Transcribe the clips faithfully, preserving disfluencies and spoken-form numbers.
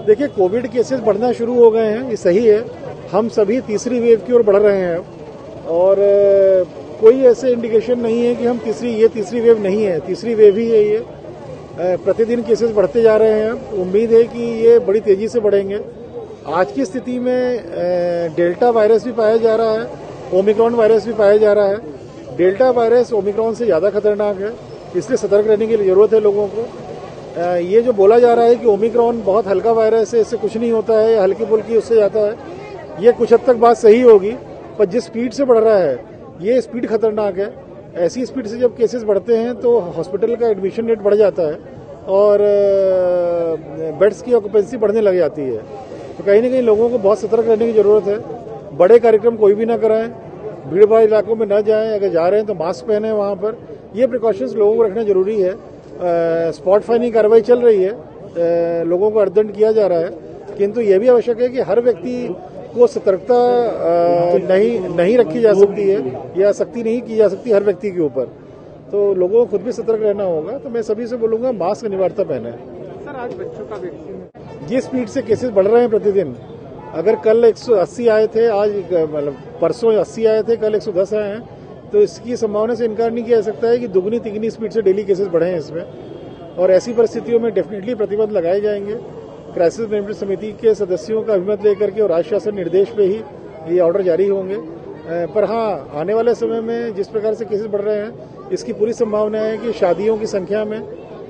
देखिए, Covid cases बढ़ना शुरू हो गए हैं, ये सही है। हम सभी तीसरी वेव की ओर बढ़ रहे हैं और कोई ऐसे इंडिकेशन नहीं है कि हम तीसरी ये तीसरी वेव नहीं है, तीसरी वेव ही है ये। प्रतिदिन केसेस बढ़ते जा रहे हैं। उम्मीद है कि ये बड़ी तेजी से बढ़ेंगे। आज की स्थिति में डेल्टा वायरस भी पाया जा रहा है, ओमिक्रॉन वायरस भी पाया जा रहा है। डेल्टा वायरस ओमिक्रॉन से ज़्यादा खतरनाक है, इसलिए सतर्क रहने की जरूरत है लोगों को। ये जो बोला जा रहा है कि ओमिक्रॉन बहुत हल्का वायरस है, इससे कुछ नहीं होता है, हल्की फुल्की उससे जाता है, ये कुछ हद तक बात सही होगी, पर जिस स्पीड से बढ़ रहा है ये स्पीड खतरनाक है। ऐसी स्पीड से जब केसेस बढ़ते हैं तो हॉस्पिटल का एडमिशन रेट बढ़ जाता है और बेड्स की ऑक्यूपेंसी बढ़ने लग जाती है। तो कहीं ना कहीं लोगों को बहुत सतर्क रहने की जरूरत है। बड़े कार्यक्रम कोई भी ना कराएं, भीड़ भाड़ इलाकों में न जाएं, अगर जा रहे हैं तो मास्क पहने वहाँ पर। ये प्रिकॉशंस लोगों को रखना जरूरी है। स्पॉट फाइनिंग कार्रवाई चल रही है, आ, लोगों को अर्दंड किया जा रहा है, किंतु यह भी आवश्यक है कि हर व्यक्ति को सतर्कता नहीं नहीं रखी जा सकती है या सख्ती नहीं की जा सकती हर व्यक्ति के ऊपर। तो लोगों को खुद भी सतर्क रहना होगा। तो मैं सभी से बोलूंगा मास्क अनिवार्यता पहने। सर, आज बच्चों का वैक्सीन, जिस स्पीड से केसेस बढ़ रहे हैं प्रतिदिन, अगर कल एक सौ अस्सी आए थे, आज मतलब परसों अस्सी आए थे, कल एक सौ दस आए हैं, तो इसकी संभावना से इनकार नहीं किया जा सकता है कि दुगनी तिगनी स्पीड से डेली केसेस बढ़े हैं इसमें। और ऐसी परिस्थितियों में डेफिनेटली प्रतिबंध लगाए जाएंगे। क्राइसिस मैनेजमेंट समिति के सदस्यों का अभिमत लेकर के और राज्य शासन निर्देश पे ही ये ऑर्डर जारी होंगे। पर हाँ, आने वाले समय में जिस प्रकार से केसेस बढ़ रहे हैं, इसकी पूरी संभावना है कि शादियों की संख्या में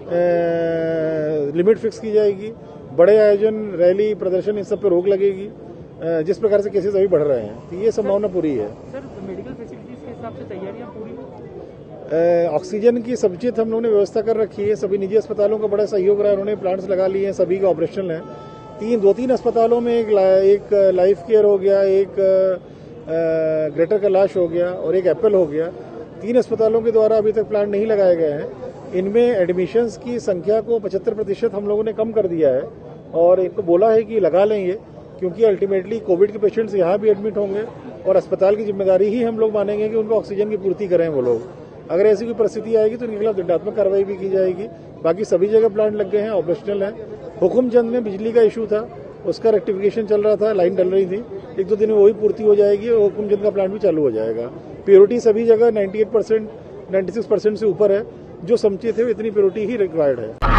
लिमिट फिक्स की जाएगी। बड़े आयोजन, रैली, प्रदर्शन, इन सब पे रोक लगेगी जिस प्रकार से केसेस अभी बढ़ रहे हैं। तो ये संभावना पूरी है। सर, मेडिकल फैसिलिटीज के हिसाब से तैयारियां पूरी? ऑक्सीजन की समुचित हम लोगों ने व्यवस्था कर रखी है। सभी निजी अस्पतालों का बड़ा सहयोग रहा है, उन्होंने प्लांट्स लगा लिए हैं, सभी का ऑपरेशनल है। तीन दो तीन अस्पतालों में एक, एक लाइफ केयर हो गया, एक ग्रेटर कैलाश हो गया और एक एप्पल हो गया। तीन अस्पतालों के द्वारा अभी तक प्लांट नहीं लगाए गए हैं। इनमें एडमिशंस की संख्या को पचहत्तर प्रतिशत हम लोगों ने कम कर दिया है और इनको बोला है कि लगा लेंगे, क्योंकि अल्टीमेटली कोविड के पेशेंट्स यहाँ भी एडमिट होंगे और अस्पताल की जिम्मेदारी ही हम लोग मानेंगे कि उनको ऑक्सीजन की पूर्ति करें वो लोग। अगर ऐसी कोई परिस्थिति आएगी तो उनके खिलाफ दंडात्मक कार्रवाई भी की जाएगी। बाकी सभी जगह प्लांट लग गए हैं, ऑपरेशनल है। हुकुमचंद में बिजली का इशू था, उसका रेक्टिफिकेशन चल रहा था, लाइन डल रही थी, एक दो दिन में वही पूर्ति हो जाएगी और हुकुमचंद का प्लांट भी चालू हो जाएगा। प्योरिटी सभी जगह अट्ठानवे परसेंट छियानवे परसेंट से ऊपर है। जो समझे थे इतनी प्योरिटी ही रिक्वायर्ड है।